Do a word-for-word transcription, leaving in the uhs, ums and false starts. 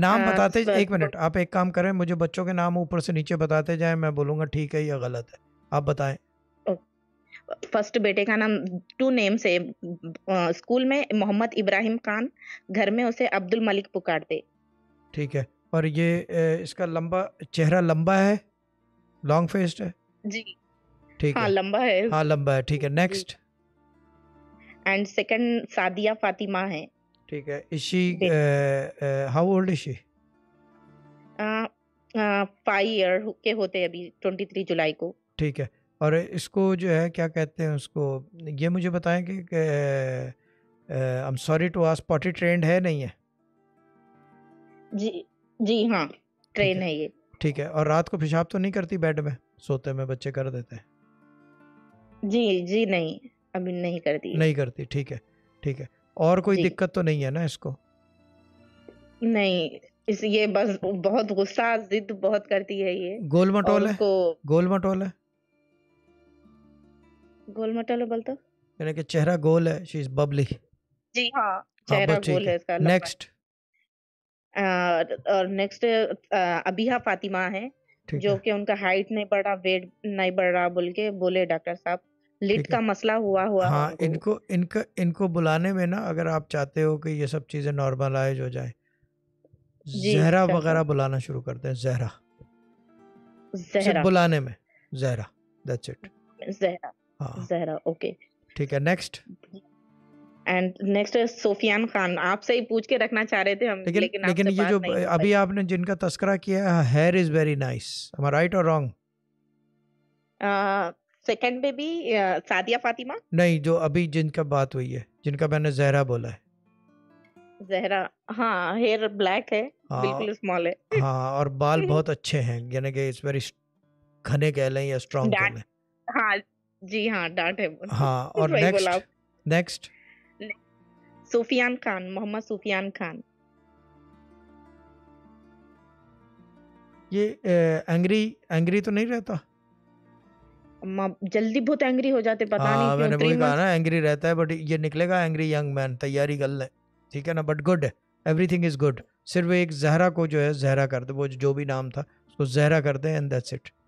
नाम अ, बताते, स- एक मिनट, आप एक काम करें, मुझे बच्चों के नाम ऊपर से नीचे बताते जाएं, मैं बोलूंगा ठीक है या गलत है, आप बताएं। फर्स्ट बेटे का नाम टू नेम से अ, स्कूल में मोहम्मद इब्राहिम खान, घर में उसे अब्दुल मलिक पुकारते। ठीक है। और ये अ, इसका लंबा चेहरा लंबा है, लॉन्ग फेस्ड है? जी ठीक हाँ, है। लंबा है। हाँ लंबा है, ठीक है। जी। Next. And second Sadia Fatima है। ठीक है। Is she, but how old is she? Five year के होते अभी ट्वेंटी थ्री जुलाई को। ठीक है। और इसको जो है क्या कहते हैं उसको, ये मुझे बताएं कि I am sorry to ask, potty trained है नहीं है? जी जी हाँ, ठीक ट्रेन है। है ये। ठीक है। और रात को पेशाब तो नहीं करती बेड में? सोते में बच्चे कर देते हैं। जी जी नहीं, अभी नहीं करती है। नहीं करती, ठीक है। ठीक है। और कोई जी दिक्कत तो नहीं है ना इसको? नहीं, इस ये बस बहुत गुस्सा जिद बहुत करती है ये। गोल और मटोल है? उसको गोल मटोल है? गोल मटोल बोलता। यानी कि चेहरा गोल है, शी इज बबली। जी हाँ, हाँ चेहरा बस ठीक गोल है। है इसका, लंबा है। नेक्स्ट। अ, और नेक्स्ट अबिहा फातिमा है, ठीक जो है। कि उनका हाइट नहीं बढ़ रहा, वेट नहीं बढ़ रहा बोल के बोले डॉक्टर साहब। लिट ठीक है। का मसला हुआ हुआ है हाँ, उनको। इनको इनका इनको बुलाने में ना, अगर आप चाहते हो कि ये सब चीज़ें नॉर्मलाइज हो जाए, जी जहरा डॉक्टर वगैरह साहब। बुलाना शुरू करते हैं, जहरा। सिर्फ जहरा। बुलाने में जहरा, दैट्स इट। जहरा। हाँ। जहरा, ओके। ठीक है। Next. And next Sufiyan Khan, आपसे ही पूछ के रखना चाह रहे थे हम, लेकिन लेकिन लेकिन आपसे ये बात जो नहीं हो अभी पाई। आपने जिनका तस्करा किया है, hair is very nice, am I right और wrong? Second baby Sadia Fatima. नहीं, जो अभी जिनका बात हुई है, जिनका मैंने जहरा बोला है। जहरा। हाँ, हेयर ब्लैक है, हाँ। बिल्कुल स्मॉल है। हाँ, और बाल बहुत अच्छे हैं, यानी कि इट्स वेरी घने कह लें या स्ट्रॉन्ग कह डांट। लें। हाँ जी हाँ, डांट है। हाँ। और वही बोला नेक्स्ट। आप। नेक्स्ट। सूफियान खान, मोहम्मद सूफियान खान। ये एंग्री एंग्री तो नहीं रहता? म- जल्दी बहुत एंग्री हो जाते, पता नहीं हाँ, क्यों, मैंने थ्री वही कहा मंथ्स ना, एंग्री रहता है, बट ये निकलेगा एंग्री यंग मैन, तैयारी कर ले। ठीक है ना, बट गुड है, एवरीथिंग इज गुड। सिर्फ एक जहरा को जो है जहरा कर दे, वो जो भी नाम था उसको जहरा कर दे, एंड दैट्स इट।